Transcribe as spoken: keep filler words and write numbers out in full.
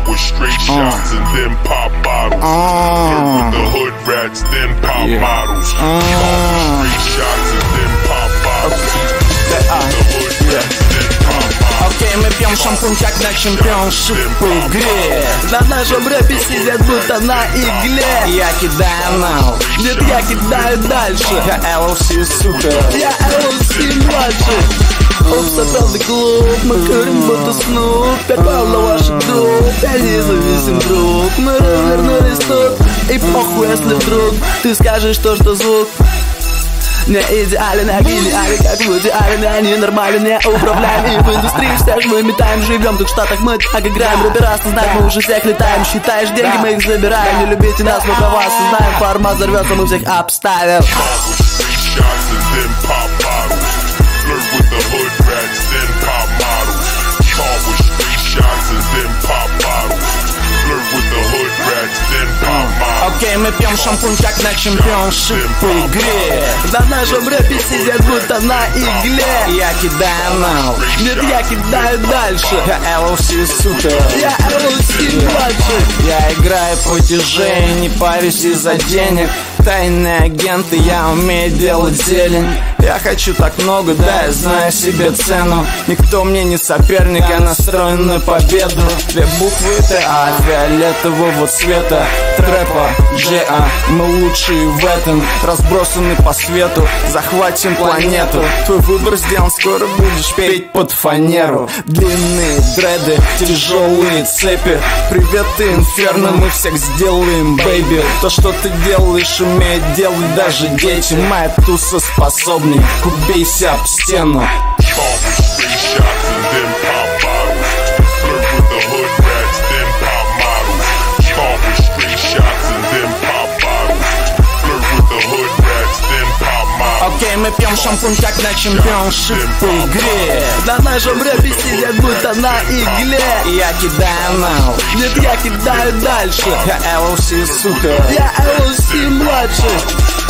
Start with straight shots and then pop bottles. Flirt with the hood rats, then pop models. Start with straight shots and then pop bottles. Flirt with the hood rats, then pop models. Окей, мы пьем шампунь, как на чемпионшип в игре. На нашем рэпе сидят будто на игле. Я кидаю нау, нет, я кидаю дальше. Я эл эл си супер, я эл эл си младший. Обсосанный клуб, мы курим будто снуп. Я пал на ваших друг, я независим друг. Мы развернулись тут, и похуй, если вдруг ты скажешь то, что звук не идеален, а гениален, как в идеален, а не нормален, не управляем. И в индустрии всех мы метаем, живем тут в Штатах, мы так играем. Рэперас, ты знаешь, мы уже всех летаем. Считаешь деньги, мы их забираем. Не любите нас, мы про вас узнаем. Формат взорвется, мы всех обставим. Окей, мы пьем шампунь, как на чемпионшип в игре. На нашем рэпе сидят будто на игле. Я кидаю нау, нет, я кидаю дальше. Я эл эл си супер, я эл эл си младший. Я играю по диджею, не парюсь из-за денег. Тайные агенты, я умею делать зелень. Я хочу так много, да, я знаю себе цену. Никто мне не соперник, я настроен на победу. Две буквы Т А, фиолетового цвета. Трэпа, Джи А, мы лучшие в этом. Разбросаны по свету, захватим планету. Твой выбор сделан, скоро будешь петь под фанеру. Длинные дреды, тяжелые цепи. Привет, инферно, мы всех сделаем, бэйби. То, что ты делаешь, умеет делать даже дети. Моя туса способна, убейся об стену. Окей, мы пьем шампунь, как на чемпионшип в игре. На нашем рэпе сидят будто на игле. Я кидаю нау, нет, я кидаю дальше. Я эл эл си супер, я эл эл си младший.